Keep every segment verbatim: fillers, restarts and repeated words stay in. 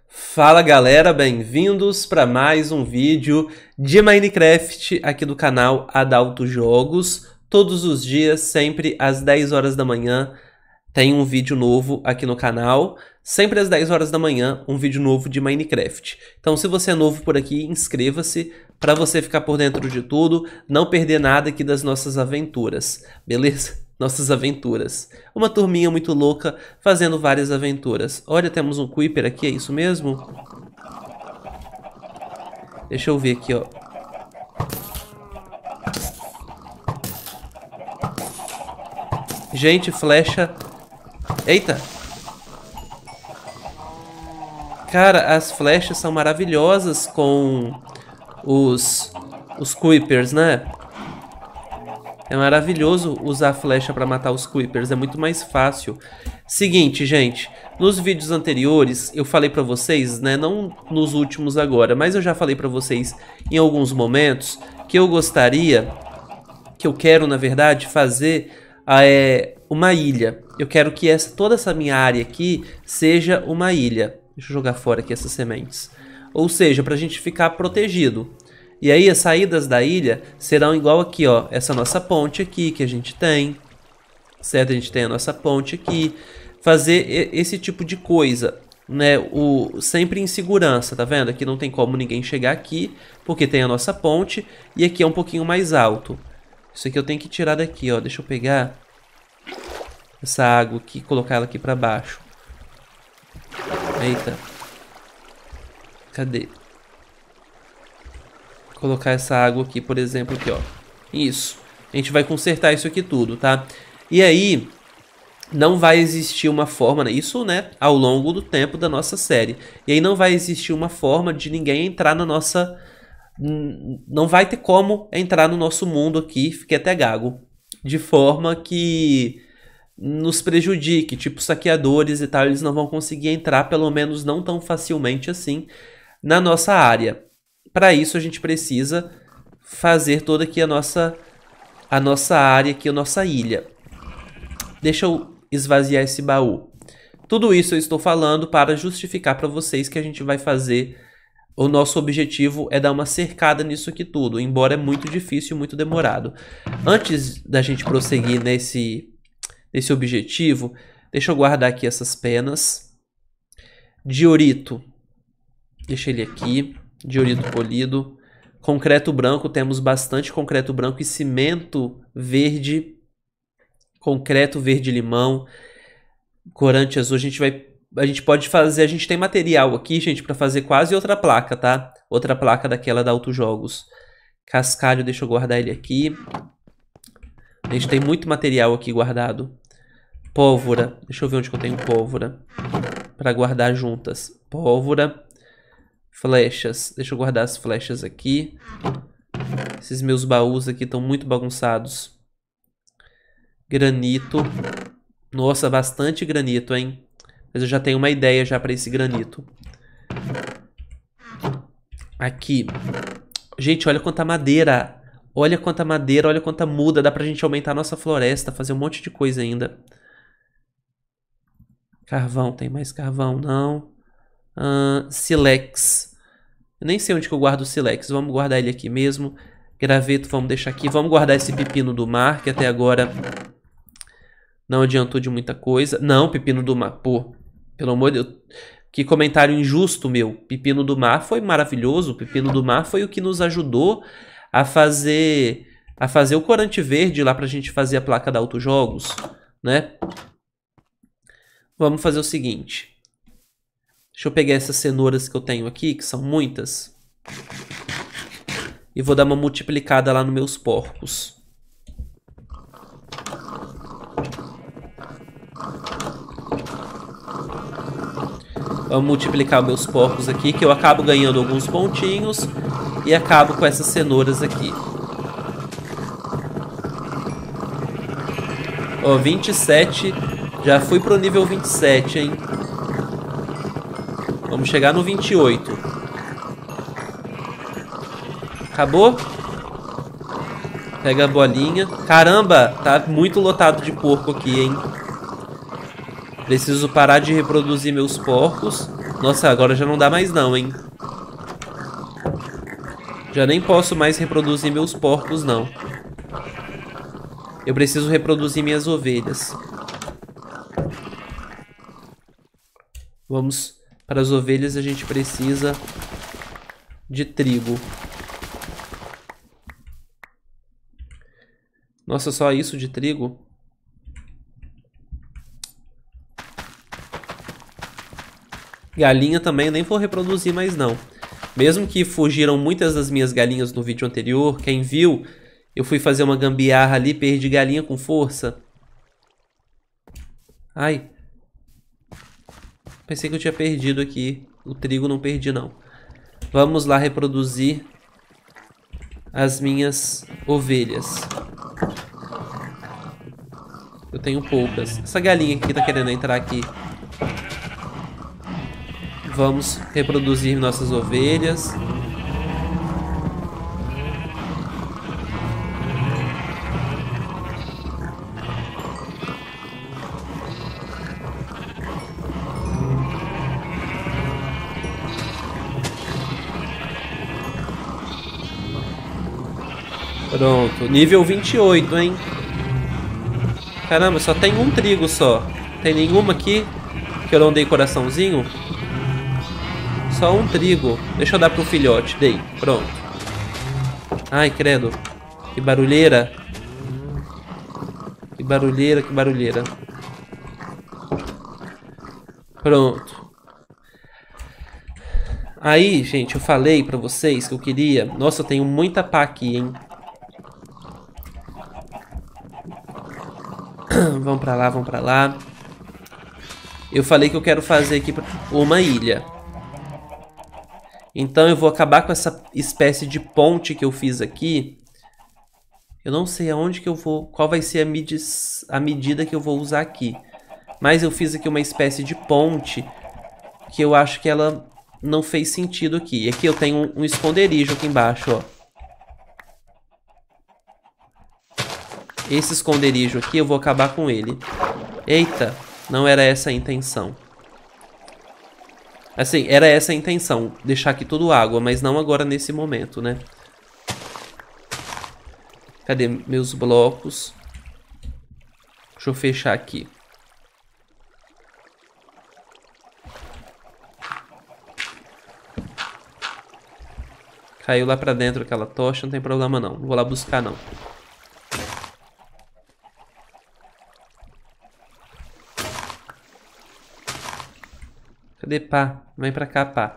Fala galera, bem-vindos para mais um vídeo de Minecraft aqui do canal Adalto Jogos. Todos os dias, sempre às dez horas da manhã, tem um vídeo novo aqui no canal. Sempre às dez horas da manhã, um vídeo novo de Minecraft. Então, se você é novo por aqui, inscreva-se para você ficar por dentro de tudo, não perder nada aqui das nossas aventuras, beleza? Nossas aventuras. Uma turminha muito louca fazendo várias aventuras. Olha, temos um Creeper aqui, é isso mesmo? Deixa eu ver aqui, ó. Gente, flecha. Eita! Cara, as flechas são maravilhosas com os, os Creepers, né? É maravilhoso usar flecha para matar os Creepers, é muito mais fácil. Seguinte, gente, nos vídeos anteriores eu falei para vocês, né, não nos últimos agora, mas eu já falei para vocês em alguns momentos que eu gostaria, que eu quero na verdade fazer é, uma ilha. Eu quero que essa, toda essa minha área aqui seja uma ilha. Deixa eu jogar fora aqui essas sementes. Ou seja, para a gente ficar protegido. E aí as saídas da ilha serão igual aqui, ó, essa nossa ponte aqui que a gente tem, certo? A gente tem a nossa ponte aqui, fazer esse tipo de coisa, né? O, sempre em segurança, tá vendo? Aqui não tem como ninguém chegar aqui, porque tem a nossa ponte, e aqui é um pouquinho mais alto. Isso aqui eu tenho que tirar daqui, ó, deixa eu pegar essa água aqui e colocar ela aqui pra baixo. Eita. Cadê? Colocar essa água aqui, por exemplo, aqui, ó. Isso. A gente vai consertar isso aqui tudo, tá? E aí, não vai existir uma forma, né? Isso, né, ao longo do tempo da nossa série. E aí não vai existir uma forma de ninguém entrar na nossa... Não vai ter como entrar no nosso mundo aqui, fiquei até gago. De forma que nos prejudique, tipo saqueadores e tal, eles não vão conseguir entrar, pelo menos não tão facilmente assim, na nossa área. Para isso a gente precisa fazer toda aqui a nossa, a nossa área, aqui a nossa ilha. Deixa eu esvaziar esse baú. Tudo isso eu estou falando para justificar para vocês que a gente vai fazer. O nosso objetivo é dar uma cercada nisso aqui tudo, embora é muito difícil e muito demorado. Antes da gente prosseguir nesse, nesse objetivo, deixa eu guardar aqui essas penas. Diorito, deixa ele aqui. Diorito polido. Concreto branco, temos bastante concreto branco e cimento verde. Concreto verde limão. Corante azul, a gente vai... A gente pode fazer... A gente tem material aqui, gente, para fazer quase outra placa, tá? Outra placa daquela da Autojogos. Cascalho, deixa eu guardar ele aqui. A gente tem muito material aqui guardado. Pólvora. Deixa eu ver onde que eu tenho pólvora. Para guardar juntas. Pólvora. Flechas. Deixa eu guardar as flechas aqui. Esses meus baús aqui estão muito bagunçados. Granito. Nossa, bastante granito, hein? Mas eu já tenho uma ideia já para esse granito. Aqui. Gente, olha quanta madeira. Olha quanta madeira, olha quanta muda. Dá pra gente aumentar a nossa floresta, fazer um monte de coisa ainda. Carvão, tem mais carvão? Não. Uh, silex. Eu nem sei onde que eu guardo o silex. Vamos guardar ele aqui mesmo. Graveto, vamos deixar aqui. Vamos guardar esse pepino do mar, que até agora não adiantou de muita coisa. Não, pepino do mar. Pô, pelo amor de Deus. Que comentário injusto, meu. Pepino do mar foi maravilhoso. Pepino do mar foi o que nos ajudou a fazer, a fazer o corante verde lá pra gente fazer a placa da Autojogos, né? Vamos fazer o seguinte. Deixa eu pegar essas cenouras que eu tenho aqui, que são muitas. E vou dar uma multiplicada lá nos meus porcos. Vamos multiplicar meus porcos aqui, que eu acabo ganhando alguns pontinhos. E acabo com essas cenouras aqui. Ó, vinte e sete. Já fui pro nível vinte e sete, hein? Vamos chegar no vinte e oito. Acabou? Pega a bolinha. Caramba, tá muito lotado de porco aqui, hein? Preciso parar de reproduzir meus porcos Nossa, agora já não dá mais não, hein? Já nem posso mais reproduzir meus porcos, não. Eu preciso reproduzir minhas ovelhas. Vamos... Para as ovelhas a gente precisa de trigo. Nossa, só isso de trigo? Galinha também eu nem vou reproduzir mais não. Mesmo que fugiram muitas das minhas galinhas no vídeo anterior, quem viu, eu fui fazer uma gambiarra ali, perdi galinha com força. Ai. Pensei que eu tinha perdido aqui. O trigo não perdi não. Vamos lá reproduzir as minhas ovelhas. Eu tenho poucas. Essa galinha aqui tá querendo entrar aqui. Vamos reproduzir nossas ovelhas. Pronto, nível vinte e oito, hein? Caramba, só tem um trigo só. Tem nenhuma aqui que eu não dei coraçãozinho? Só um trigo. Deixa eu dar pro filhote. Dei. Pronto. Ai, credo. Que barulheira. Que barulheira, que barulheira. Pronto. Aí, gente, eu falei pra vocês que eu queria... Nossa, eu tenho muita pá aqui, hein? Vamos pra lá, vamos pra lá. Eu falei que eu quero fazer aqui uma ilha. Então eu vou acabar com essa espécie de ponte que eu fiz aqui. Eu não sei aonde que eu vou... Qual vai ser a, medis, a medida que eu vou usar aqui. Mas eu fiz aqui uma espécie de ponte que eu acho que ela não fez sentido aqui. E aqui eu tenho um, um esconderijo aqui embaixo, ó. Esse esconderijo aqui eu vou acabar com ele. Eita, não era essa a intenção. Assim, era essa a intenção, deixar aqui tudo água, mas não agora nesse momento, né? Cadê meus blocos? Deixa eu fechar aqui. Caiu lá pra dentro aquela tocha, não tem problema não. Não vou lá buscar não. Cadê pá? Vem pra cá, pá.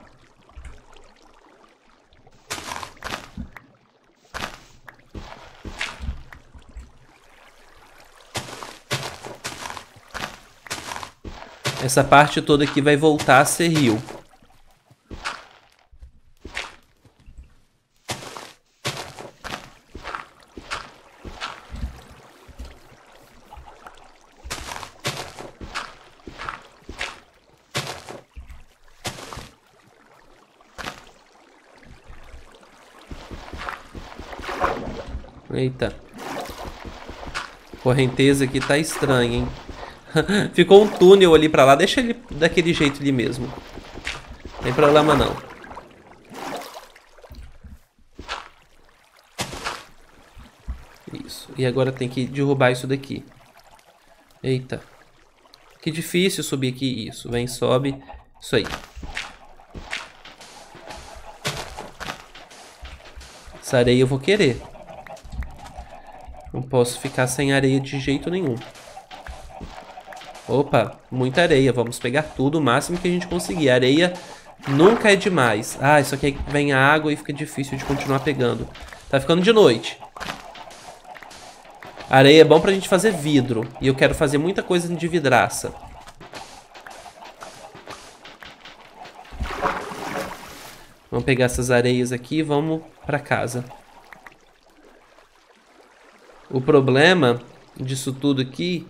Essa parte toda aqui vai voltar a ser rio. Eita. Correnteza aqui tá estranha, hein? Ficou um túnel ali pra lá. Deixa ele daquele jeito ali mesmo. Não tem problema não. Isso. E agora tem que derrubar isso daqui. Eita. Que difícil subir aqui. Isso. Vem, sobe. Isso aí. Essa areia eu vou querer. Não posso ficar sem areia de jeito nenhum. Opa, muita areia. Vamos pegar tudo, o máximo que a gente conseguir. Areia nunca é demais. Ah, isso aqui vem a água e fica difícil de continuar pegando. Tá ficando de noite. Areia é bom pra gente fazer vidro. E eu quero fazer muita coisa de vidraça. Vamos pegar essas areias aqui e vamos pra casa. O problema disso tudo aqui...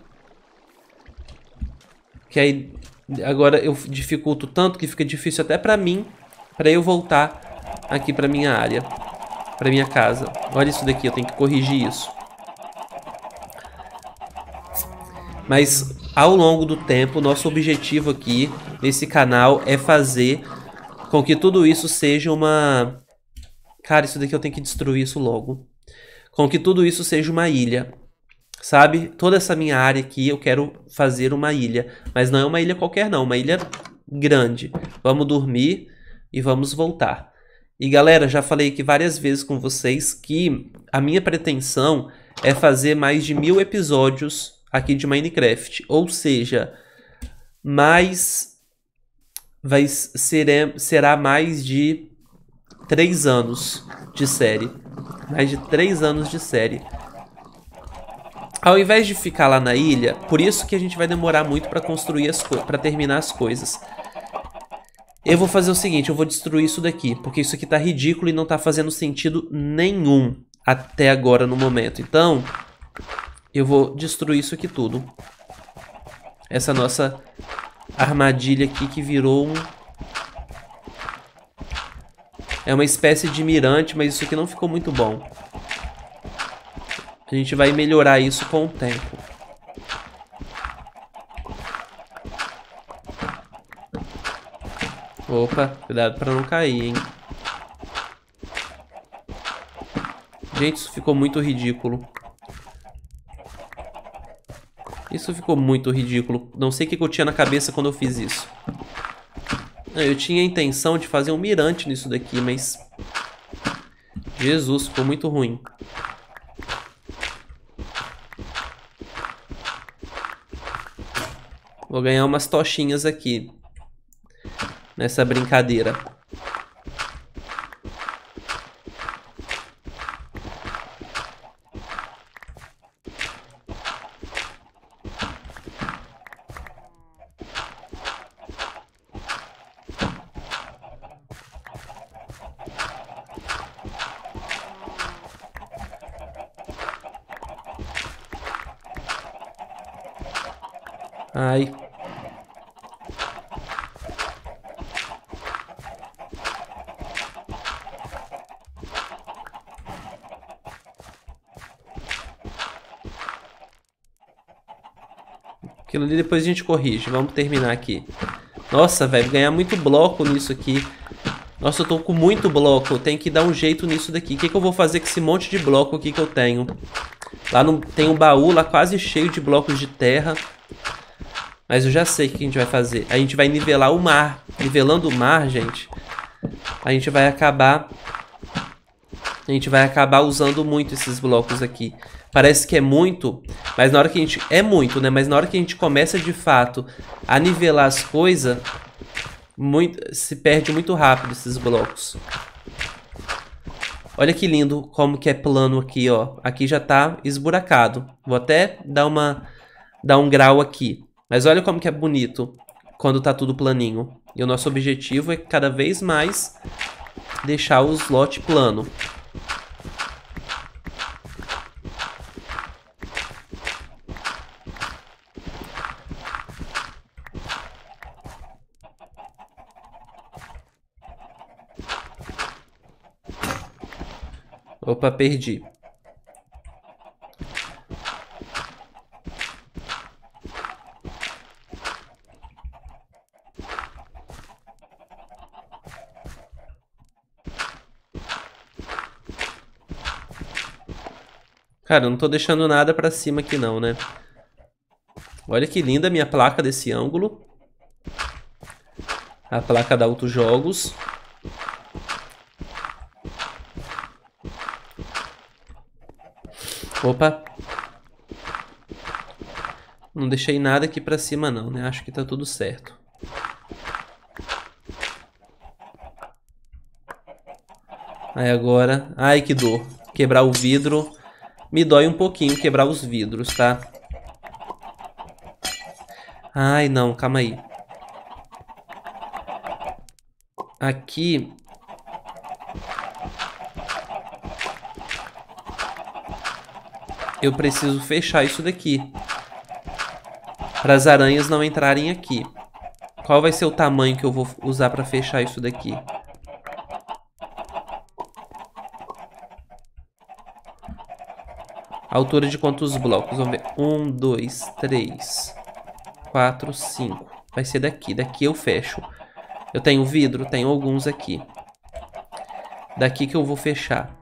Que aí agora eu dificulto tanto que fica difícil até pra mim, pra eu voltar aqui pra minha área, pra minha casa. Olha isso daqui, eu tenho que corrigir isso. Mas ao longo do tempo, nosso objetivo aqui nesse canal é fazer com que tudo isso seja uma... Cara, isso daqui eu tenho que destruir isso logo. Com que tudo isso seja uma ilha. Sabe? Toda essa minha área aqui eu quero fazer uma ilha. Mas não é uma ilha qualquer não, uma ilha grande. Vamos dormir e vamos voltar. E galera, já falei aqui várias vezes com vocês que a minha pretensão é fazer mais de mil episódios aqui de Minecraft. Ou seja, mais... Vai ser, será mais de três anos de série. Mais de três anos de série. Ao invés de ficar lá na ilha, por isso que a gente vai demorar muito para construir as coisas, para terminar as coisas. Eu vou fazer o seguinte, eu vou destruir isso daqui, porque isso aqui tá ridículo e não tá fazendo sentido nenhum até agora no momento. Então, eu vou destruir isso aqui tudo. Essa nossa armadilha aqui que virou um... É uma espécie de mirante, mas isso aqui não ficou muito bom. A gente vai melhorar isso com o tempo. Opa, cuidado para não cair, hein? Gente, isso ficou muito ridículo. Isso ficou muito ridículo. Não sei o que eu tinha na cabeça quando eu fiz isso. Eu tinha a intenção de fazer um mirante nisso daqui, mas... Jesus, ficou muito ruim. Vou ganhar umas tochinhas aqui. Nessa brincadeira. Ai. Aquilo ali depois a gente corrige. Vamos terminar aqui. Nossa, velho, ganhar muito bloco nisso aqui. Nossa, eu tô com muito bloco. Eu tenho que dar um jeito nisso daqui. O que, que eu vou fazer com esse monte de bloco aqui que eu tenho? Lá no, tem um baú lá quase cheio de blocos de terra. Mas eu já sei o que a gente vai fazer. A gente vai nivelar o mar. Nivelando o mar, gente, a gente vai acabar... A gente vai acabar usando muito esses blocos aqui. Parece que é muito, mas na hora que a gente... É muito, né? Mas na hora que a gente começa de fato a nivelar as coisas, muito... se perde muito rápido esses blocos. Olha que lindo como que é plano aqui, ó. Aqui já tá esburacado. Vou até dar uma... dar um grau aqui. Mas olha como que é bonito quando tá tudo planinho. E o nosso objetivo é cada vez mais deixar o slot plano. Opa, perdi. Cara, eu não tô deixando nada pra cima aqui não, né? Olha que linda a minha placa desse ângulo. A placa da Autojogos. Opa. Não deixei nada aqui pra cima não, né? Acho que tá tudo certo. Aí agora... Ai, que dor. Quebrar o vidro... Me dói um pouquinho quebrar os vidros, tá? Ai, não, calma aí. Aqui... Eu preciso fechar isso daqui. Para as aranhas não entrarem aqui. Qual vai ser o tamanho que eu vou usar para fechar isso daqui? Altura de quantos blocos? Vamos ver. Um, dois, três. quatro, cinco. Vai ser daqui. Daqui eu fecho. Eu tenho vidro? Tenho alguns aqui. Daqui que eu vou fechar.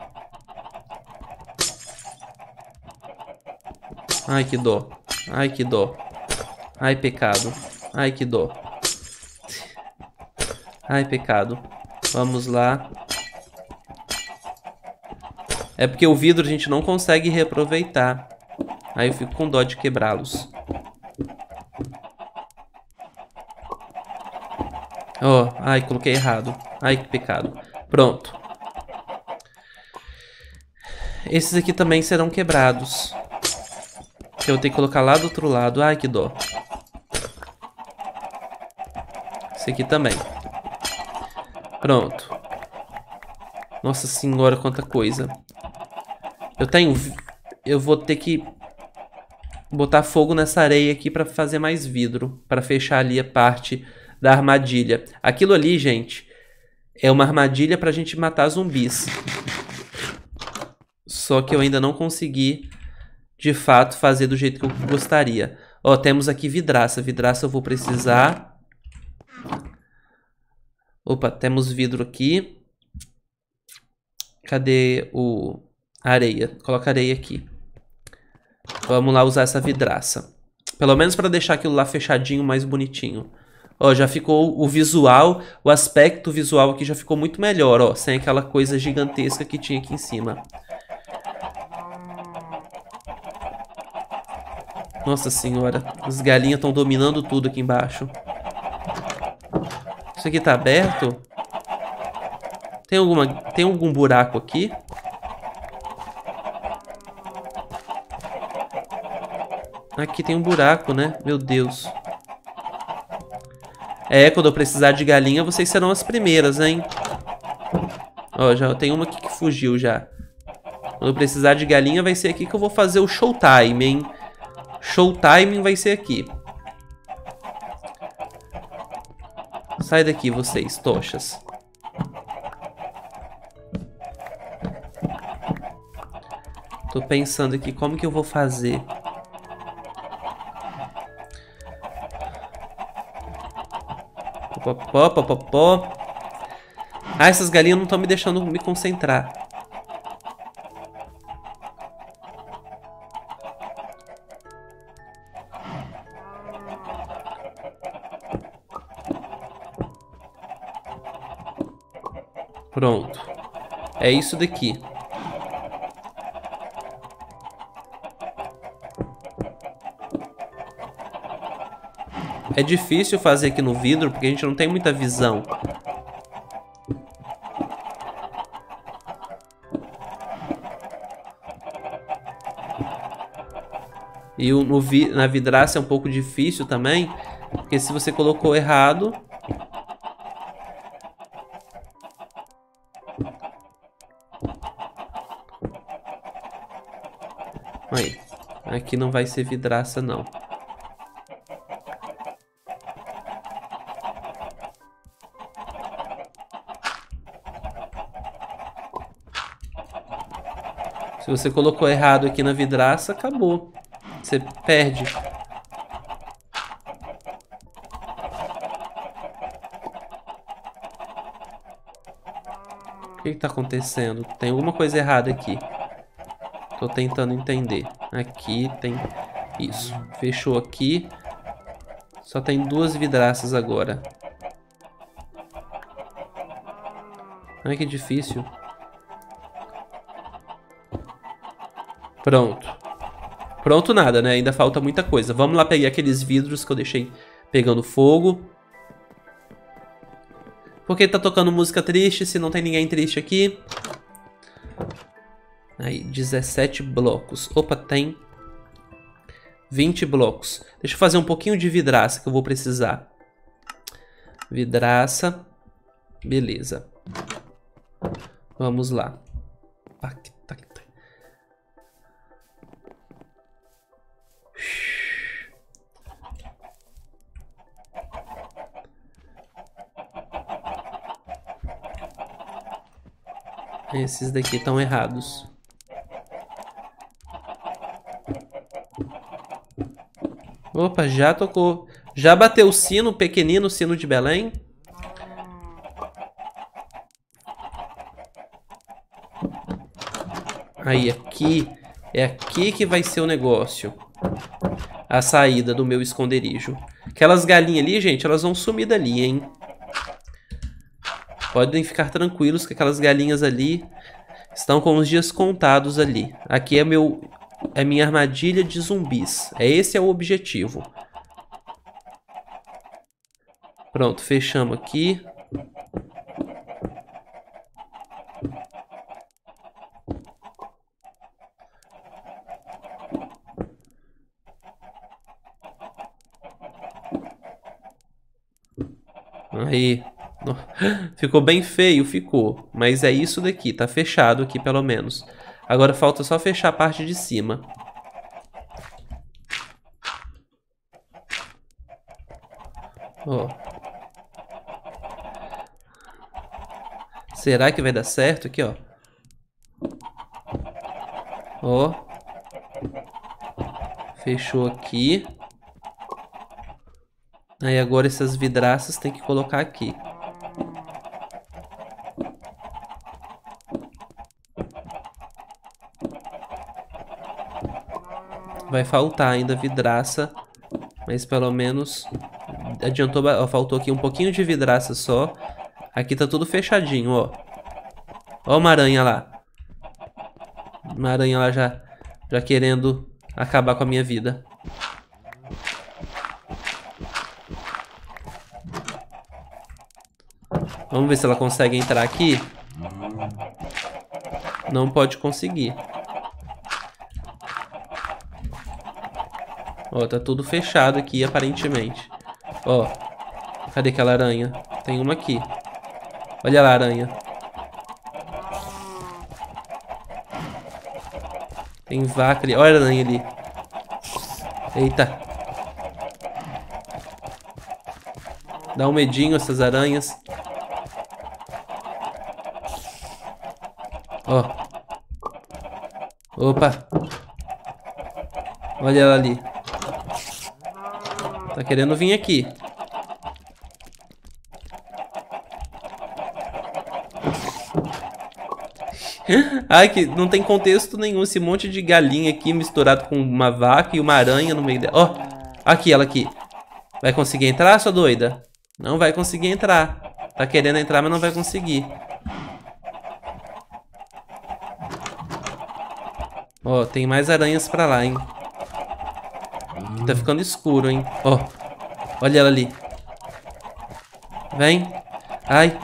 Ai, que dó. Ai, que dó. Ai, pecado. Ai, que dó. Ai, pecado. Vamos lá. É porque o vidro a gente não consegue reaproveitar. Aí eu fico com dó de quebrá-los. Ó, oh, ai, coloquei errado. Ai, que pecado. Pronto. Esses aqui também serão quebrados. Eu vou ter que colocar lá do outro lado. Ai, que dó. Esse aqui também. Pronto. Nossa senhora, quanta coisa. Eu tenho... Eu vou ter que botar fogo nessa areia aqui pra fazer mais vidro. Pra fechar ali a parte da armadilha. Aquilo ali, gente, é uma armadilha pra gente matar zumbis. Só que eu ainda não consegui, de fato, fazer do jeito que eu gostaria. Ó, temos aqui vidraça. Vidraça eu vou precisar. Opa, temos vidro aqui. Cadê o... areia? Coloca areia aqui. Vamos lá usar essa vidraça. Pelo menos para deixar aquilo lá fechadinho, mais bonitinho. Ó, já ficou o visual, o aspecto visual aqui já ficou muito melhor, ó. Sem aquela coisa gigantesca que tinha aqui em cima. Nossa senhora, as galinhas estão dominando tudo aqui embaixo. Isso aqui tá aberto? Tem alguma, tem algum buraco aqui? Aqui tem um buraco, né? Meu Deus. É, quando eu precisar de galinha, vocês serão as primeiras, hein? Ó, já tem uma aqui que fugiu já. Quando eu precisar de galinha, vai ser aqui que eu vou fazer o showtime, hein? Showtime vai ser aqui. Sai daqui, vocês, tochas. Tô pensando aqui como que eu vou fazer. Popopó, popopó. Ah, essas galinhas não estão me deixando me concentrar. Pronto. É isso daqui. É difícil fazer aqui no vidro porque a gente não tem muita visão. E o, no vi, na vidraça é um pouco difícil também, porque se você colocou errado... Aí, aqui não vai ser vidraça não. Se você colocou errado aqui na vidraça, acabou. Você perde. O que está acontecendo? Tem alguma coisa errada aqui. Tô tentando entender. Aqui tem isso. Fechou aqui. Só tem duas vidraças agora. Ai, que difícil. Pronto. Pronto nada, né? Ainda falta muita coisa. Vamos lá pegar aqueles vidros que eu deixei pegando fogo. Por que tá tocando música triste se não tem ninguém triste aqui? Aí, dezessete blocos. Opa, tem vinte blocos. Deixa eu fazer um pouquinho de vidraça que eu vou precisar. Vidraça. Beleza. Vamos lá. Esses daqui estão errados. Opa, já tocou. Já bateu o sino, o pequenino sino de Belém. Aí, aqui. É aqui que vai ser o negócio. A saída do meu esconderijo. Aquelas galinhas ali, gente, elas vão sumir dali, hein? Podem ficar tranquilos que aquelas galinhas ali estão com os dias contados ali. Aqui é meu, é minha armadilha de zumbis. É esse é o objetivo. Pronto, fechamos aqui. Aí. Ficou bem feio, ficou. Mas é isso daqui, tá fechado aqui pelo menos. Agora falta só fechar a parte de cima. Ó. Será que vai dar certo aqui, ó? Ó. Fechou aqui. Aí agora essas vidraças tem que colocar aqui. Vai faltar ainda vidraça, mas pelo menos adiantou, ó, faltou aqui um pouquinho de vidraça só. Aqui tá tudo fechadinho, ó. Ó uma aranha lá. Uma aranha lá já, já querendo acabar com a minha vida. Vamos ver se ela consegue entrar aqui. Não pode conseguir. Ó, tá tudo fechado aqui, aparentemente. Ó, cadê aquela aranha? Tem uma aqui. Olha lá a aranha. Tem vaca ali. Olha a aranha ali. Eita. Dá um medinho essas aranhas. Ó. Opa. Olha ela ali. Tá querendo vir aqui. Ai, que não tem contexto nenhum. Esse monte de galinha aqui misturado com uma vaca e uma aranha no meio dela. Ó, aqui, ela aqui. Vai conseguir entrar, sua doida? Não vai conseguir entrar. Tá querendo entrar, mas não vai conseguir. Ó, tem mais aranhas pra lá, hein? Tá ficando escuro, hein? Ó, olha ela ali. Vem. Ai.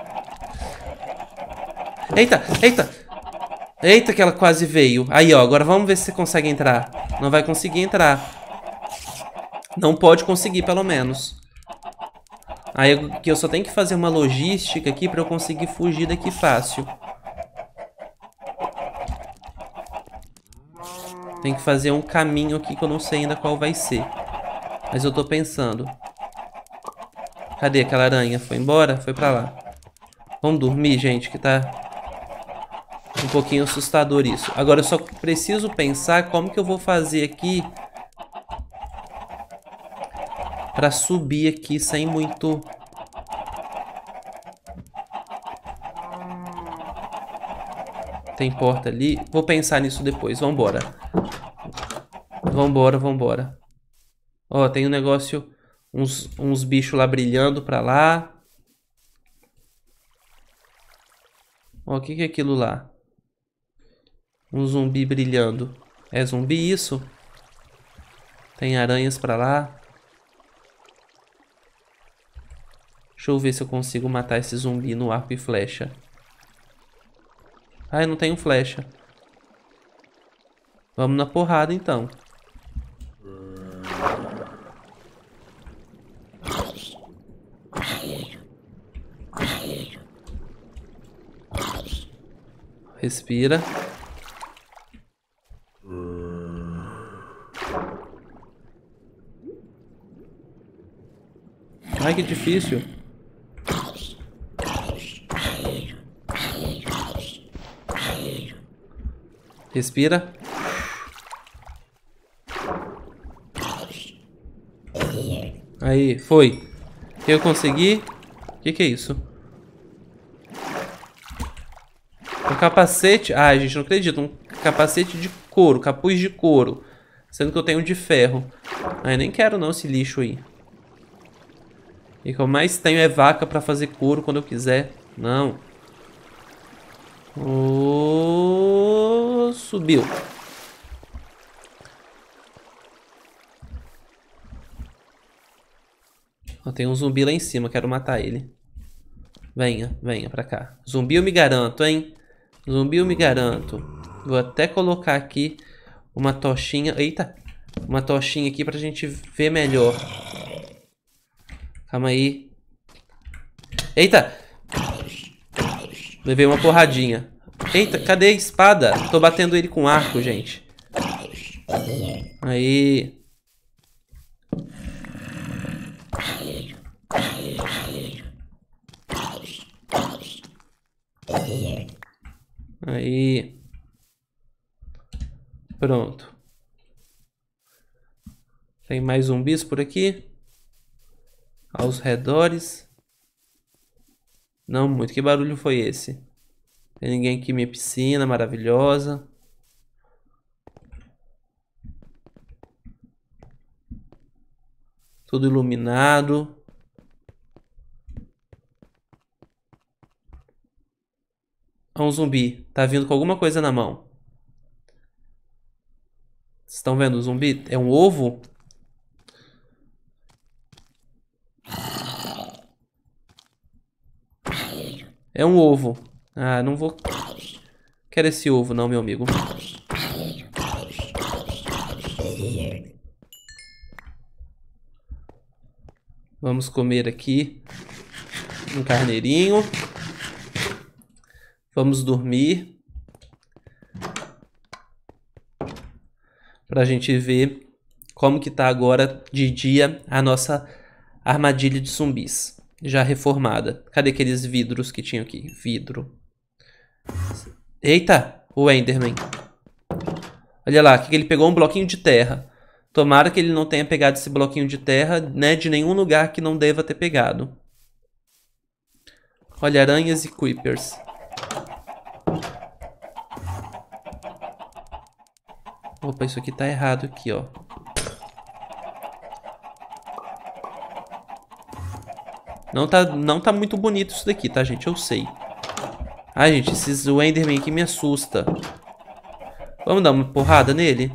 Eita, eita. Eita que ela quase veio. Aí, ó, agora vamos ver se você consegue entrar. Não vai conseguir entrar. Não pode conseguir, pelo menos. Aí aqui eu só tenho que fazer uma logística aqui pra eu conseguir fugir daqui fácil. Tem que fazer um caminho aqui que eu não sei ainda qual vai ser. Mas eu tô pensando. Cadê aquela aranha? Foi embora? Foi pra lá. Vamos dormir, gente, que tá um pouquinho assustador isso. Agora eu só preciso pensar como que eu vou fazer aqui pra subir aqui sem muito... Tem porta ali. Vou pensar nisso depois. Vambora. Vambora, vambora. Ó, tem um negócio... Uns, uns bichos lá brilhando pra lá. Ó, o que que é aquilo lá? Um zumbi brilhando. É zumbi isso? Tem aranhas pra lá. Deixa eu ver se eu consigo matar esse zumbi no arco e flecha. Ai, não tenho flecha. Vamos na porrada então. Respira. Ai, que difícil. Respira. Aí, foi. Eu consegui. O que, que é isso? Um capacete. Ah, gente, não acredito. Um capacete de couro, capuz de couro. Sendo que eu tenho de ferro. Ah, eu nem quero não esse lixo aí. E o que eu mais tenho é vaca pra fazer couro quando eu quiser. Não. Oh, subiu. Oh, tem um zumbi lá em cima, quero matar ele. Venha, venha pra cá. Zumbi eu me garanto, hein? Zumbi eu me garanto. Vou até colocar aqui uma tochinha. Eita! Uma tochinha aqui pra gente ver melhor. Calma aí. Eita! Levei uma porradinha. Eita, cadê a espada? Tô batendo ele com arco, gente. Aí. Aí. Pronto. Tem mais zumbis por aqui. Aos redores. Não muito. Que barulho foi esse? Tem ninguém aqui. Minha piscina maravilhosa. Tudo iluminado. É um zumbi. Tá vindo com alguma coisa na mão. Vocês estão vendo o zumbi? É um ovo? É um ovo. Ah, não vou... Quero esse ovo não, meu amigo. Vamos comer aqui um carneirinho. Vamos dormir. Pra gente ver como que tá agora de dia a nossa armadilha de zumbis. Já reformada. Cadê aqueles vidros que tinham aqui? Vidro. Eita! O Enderman. Olha lá, que ele pegou um bloquinho de terra. Tomara que ele não tenha pegado esse bloquinho de terra, né, de nenhum lugar que não deva ter pegado. Olha, aranhas e creepers. Opa, isso aqui tá errado aqui, ó. Não tá, não tá muito bonito isso daqui, tá, gente? Eu sei. Ai, gente, esses o Enderman aqui me assusta. Vamos dar uma porrada nele?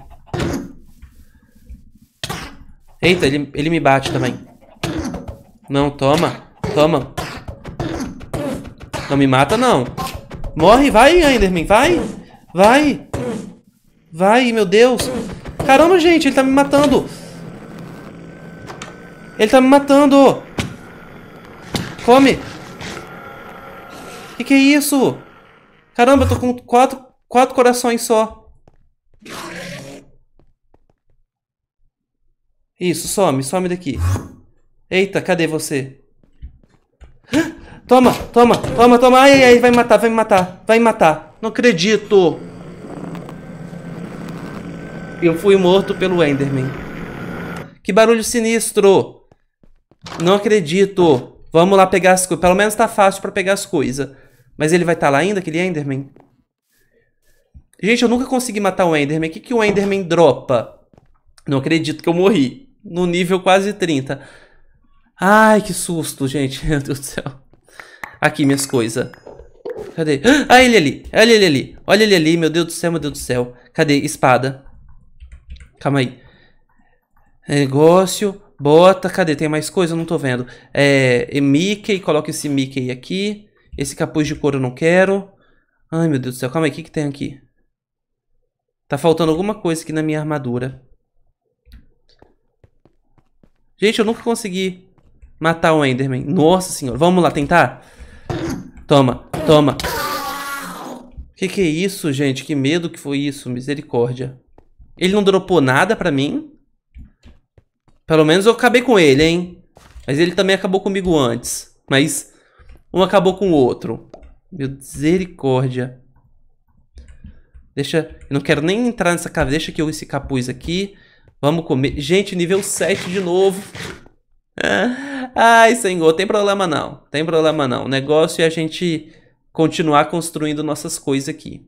Eita, ele, ele me bate também. Não, toma. Toma. Não me mata, não. Morre, vai, Enderman, vai. Vai. Vai, meu Deus. Caramba, gente, ele tá me matando. Ele tá me matando. Come. Que que é isso? Caramba, eu tô com quatro, quatro corações só. Isso, some, some daqui. Eita, cadê você? Toma, toma, toma, toma. Ai, ai, ai, vai me matar, vai me matar. Vai me matar. Não acredito. Eu fui morto pelo Enderman. Que barulho sinistro. Não acredito. Vamos lá pegar as coisas. Pelo menos tá fácil pra pegar as coisas. Mas ele vai estar tá lá ainda, aquele Enderman? Gente, eu nunca consegui matar o Enderman. O que, que o Enderman dropa? Não acredito que eu morri. No nível quase trinta. Ai, que susto, gente. Meu Deus do céu. Aqui, minhas coisas. Cadê? Ah, ele ali. Olha ele ali. Olha ele ali. Meu Deus do céu, meu Deus do céu. Cadê? Espada. Calma aí. Negócio. Bota. Cadê? Tem mais coisa? Eu não tô vendo. É, Mickey. Coloca esse Mickey aqui. Esse capuz de couro eu não quero. Ai, meu Deus do céu. Calma aí. O que que tem aqui? Tá faltando alguma coisa aqui na minha armadura. Gente, eu nunca consegui matar o Enderman. Nossa senhora. Vamos lá tentar? Toma, toma. Que que é isso, gente? Que medo que foi isso. Misericórdia. Ele não dropou nada pra mim? Pelo menos eu acabei com ele, hein? Mas ele também acabou comigo antes. Mas um acabou com o outro. Misericórdia. Deixa... Eu não quero nem entrar nessa cabeça. Deixa que eu esse capuz aqui. Vamos comer. Gente, nível sete de novo. Ai, Senhor, tem problema não. Tem problema não. O negócio é a gente continuar construindo nossas coisas aqui.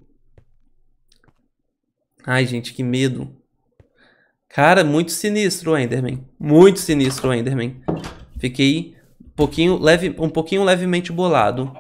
Ai, gente, que medo. Cara, muito sinistro o Enderman. Muito sinistro o Enderman. Fiquei um pouquinho, leve, um pouquinho levemente bolado.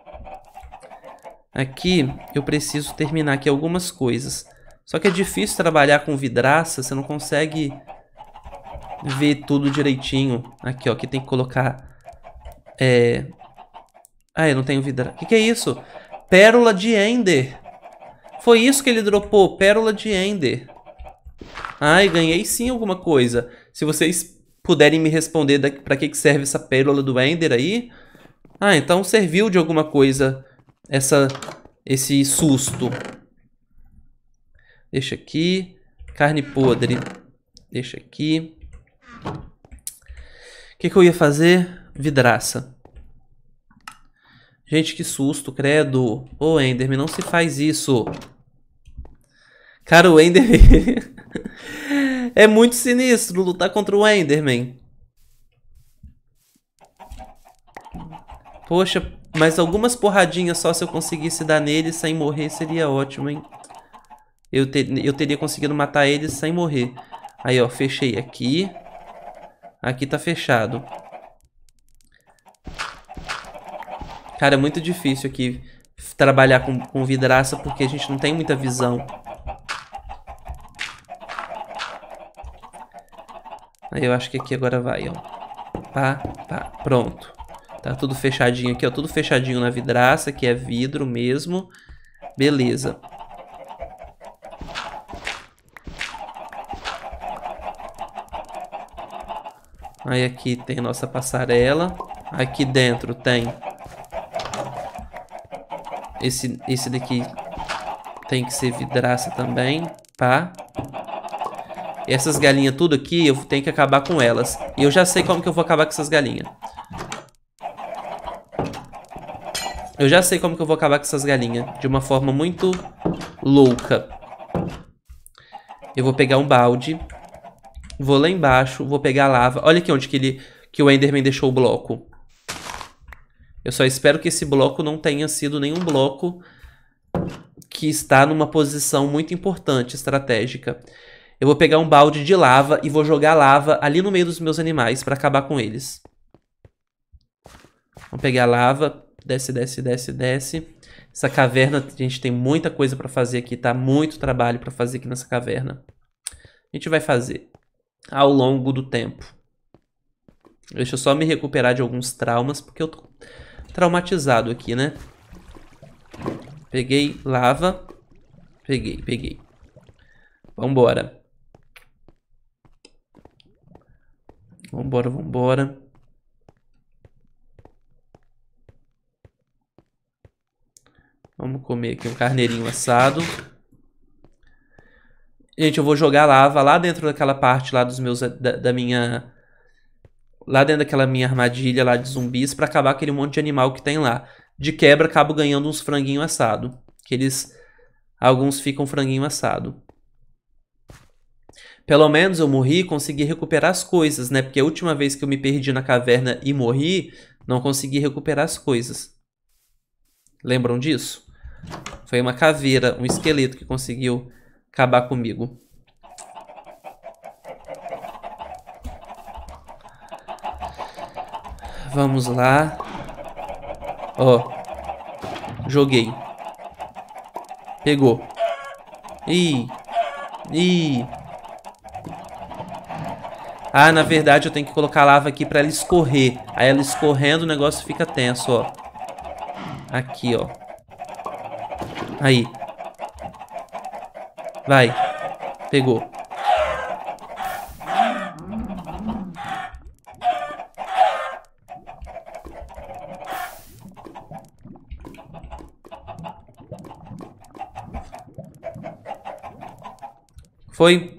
Aqui, eu preciso terminar aqui algumas coisas. Só que é difícil trabalhar com vidraça, você não consegue ver tudo direitinho. Aqui, ó, aqui tem que colocar... É... Ah, eu não tenho vidraça. O que, que é isso? Pérola de Ender. Foi isso que ele dropou, Pérola de Ender. Ai, ganhei sim alguma coisa. Se vocês puderem me responder pra que serve essa Pérola do Ender aí... Ah, então serviu de alguma coisa essa, esse susto. Deixa aqui. Carne podre. Deixa aqui. O que, que eu ia fazer? Vidraça. Gente, que susto, credo. Ô, Enderman, não se faz isso. Cara, o Enderman... é muito sinistro lutar contra o Enderman. Poxa, mas algumas porradinhas só se eu conseguisse dar nele sem morrer seria ótimo, hein? Eu, ter, eu teria conseguido matar ele sem morrer. Aí, ó, fechei aqui. Aqui tá fechado. Cara, é muito difícil aqui trabalhar com, com vidraça porque a gente não tem muita visão. Aí eu acho que aqui agora vai, ó. Pá, pá, pronto. Tá tudo fechadinho aqui, ó. Tudo fechadinho na vidraça, que é vidro mesmo. Beleza. Aí aqui tem a nossa passarela. Aqui dentro tem... Esse, esse daqui tem que ser vidraça também, pá. E essas galinhas tudo aqui, eu tenho que acabar com elas. E eu já sei como que eu vou acabar com essas galinhas. Eu já sei como que eu vou acabar com essas galinhas. De uma forma muito louca. Eu vou pegar um balde. Vou lá embaixo, vou pegar a lava. Olha aqui onde que, ele, que o Enderman deixou o bloco. Eu só espero que esse bloco não tenha sido nenhum bloco que está numa posição muito importante, estratégica. Eu vou pegar um balde de lava e vou jogar lava ali no meio dos meus animais para acabar com eles. Vamos pegar a lava. Desce, desce, desce, desce. Essa caverna, a gente tem muita coisa para fazer aqui, tá? Muito trabalho para fazer aqui nessa caverna. A gente vai fazer ao longo do tempo. Deixa eu só me recuperar de alguns traumas, porque eu tô traumatizado aqui, né? Peguei lava. Peguei, peguei. Vambora. Vambora, vambora. Vamos comer aqui um carneirinho assado. Gente, eu vou jogar lava lá dentro daquela parte lá dos meus... Da, da minha... Lá dentro daquela minha armadilha lá de zumbis pra acabar aquele monte de animal que tem lá. De quebra, acabo ganhando uns franguinhos assados. Que eles... Alguns ficam franguinho assado. Pelo menos eu morri e consegui recuperar as coisas, né? Porque a última vez que eu me perdi na caverna e morri, não consegui recuperar as coisas. Lembram disso? Foi uma caveira, um esqueleto que conseguiu acabar comigo. Vamos lá. Ó. Joguei. Pegou. Ih. Ih. Ah, na verdade eu tenho que colocar a lava aqui pra ela escorrer. Aí ela escorrendo o negócio fica tenso, ó. Aqui, ó. Aí. Vai. Pegou. Foi.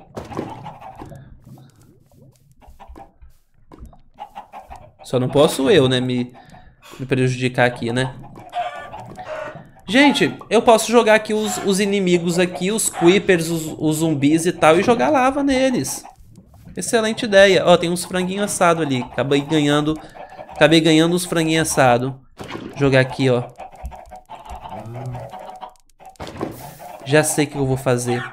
Só não posso eu, né, me, me prejudicar aqui, né? Gente, eu posso jogar aqui os, os inimigos aqui, os creepers, os, os zumbis e tal, e jogar lava neles. Excelente ideia. Ó, tem uns franguinhos assados ali. Acabei ganhando... Acabei ganhando uns franguinhos assados. Jogar aqui, ó. Já sei o que eu vou fazer.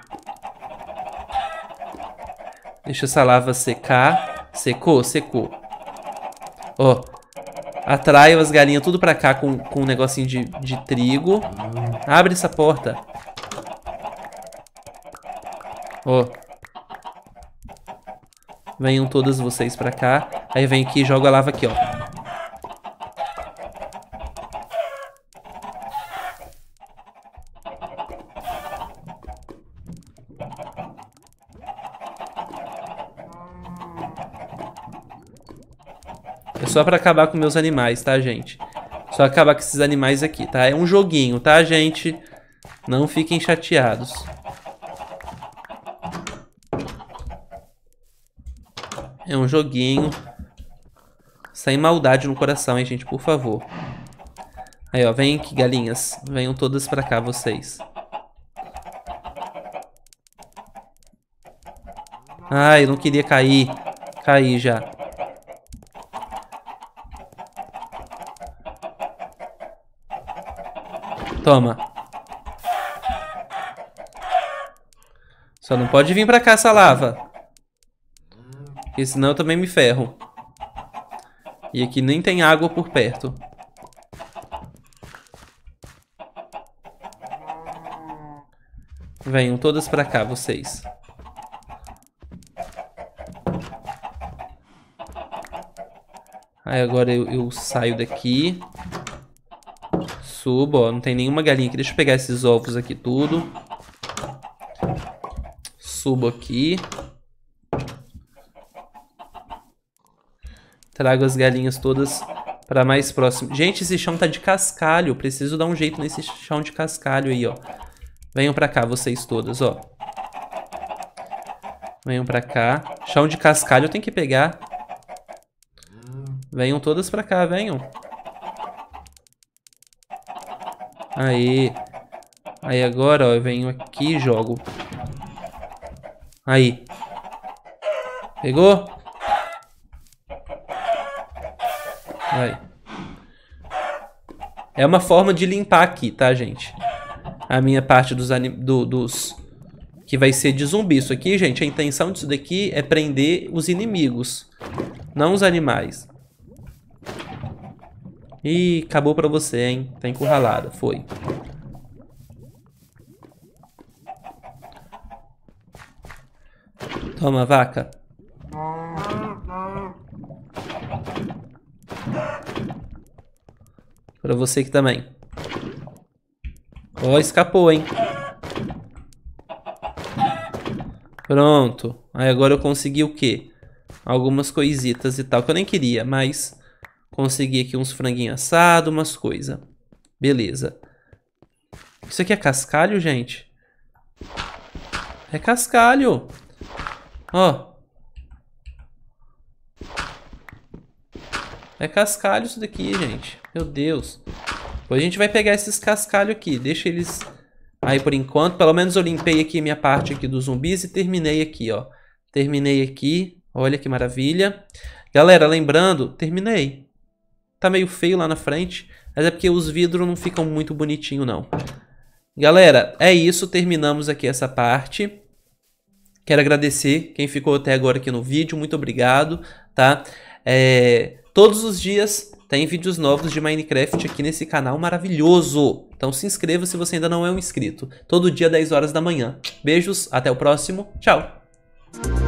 Deixa essa lava secar. Secou? Secou. Ó. Atraio as galinhas tudo pra cá com, com um negocinho de, de trigo. Abre essa porta. Ó. Venham todas vocês pra cá. Aí vem aqui e joga a lava aqui, ó. É só pra acabar com meus animais, tá, gente? Só acabar com esses animais aqui, tá? É um joguinho, tá, gente? Não fiquem chateados. É um joguinho. Sem maldade no coração, hein, gente? Por favor. Aí, ó. Vem aqui, galinhas. Venham todas pra cá, vocês. Ai, eu não queria cair. Caí já. Toma. Só não pode vir pra cá essa lava. Porque senão eu também me ferro. E aqui nem tem água por perto. Venham todas pra cá, vocês. Aí agora eu, eu saio daqui. Subo, ó. Não tem nenhuma galinha aqui. Deixa eu pegar esses ovos aqui tudo. Subo aqui. Trago as galinhas todas para mais próximo. Gente, esse chão tá de cascalho. Preciso dar um jeito nesse chão de cascalho aí, ó. Venham pra cá, vocês todas, ó. Venham pra cá. Chão de cascalho eu tenho que pegar. Venham todas pra cá, venham. Aí. Aí agora, ó, eu venho aqui e jogo. Aí. Pegou? Aí. É uma forma de limpar aqui, tá, gente? A minha parte dos, anim... do, dos... que vai ser de zumbi. Isso aqui, gente, a intenção disso daqui é prender os inimigos. Não os animais. Ih, acabou pra você, hein? Tá encurralada. Foi. Toma, vaca. Pra você aqui também. Ó, oh, escapou, hein? Pronto. Aí agora eu consegui o quê? Algumas coisitas e tal, que eu nem queria, mas... consegui aqui uns franguinhos assados, umas coisas. Beleza. Isso aqui é cascalho, gente? É cascalho. Ó. É cascalho isso daqui, gente. Meu Deus. Depois a gente vai pegar esses cascalhos aqui. Deixa eles aí por enquanto. Pelo menos eu limpei aqui minha parte aqui dos zumbis e terminei aqui, ó. Terminei aqui. Olha que maravilha. Galera, lembrando, terminei. Tá meio feio lá na frente, mas é porque os vidros não ficam muito bonitinho, não. Galera, é isso. Terminamos aqui essa parte. Quero agradecer quem ficou até agora aqui no vídeo. Muito obrigado, tá? É, todos os dias tem vídeos novos de Minecraft aqui nesse canal maravilhoso. Então se inscreva se você ainda não é um inscrito. Todo dia, dez horas da manhã. Beijos, até o próximo. Tchau!